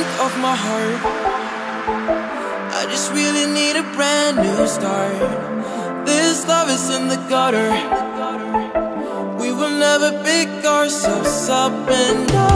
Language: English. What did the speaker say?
think of my heart. I just really need a brand new start. This love is in the gutter. We will never pick ourselves up, and